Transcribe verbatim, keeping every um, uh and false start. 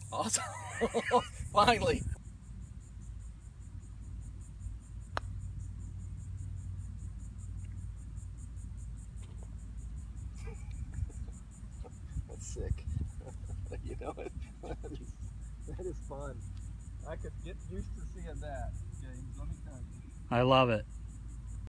Awesome. Finally. That's sick. You know it. That is, that is fun. I could get used to seeing that, James. Let me tell you. I love it.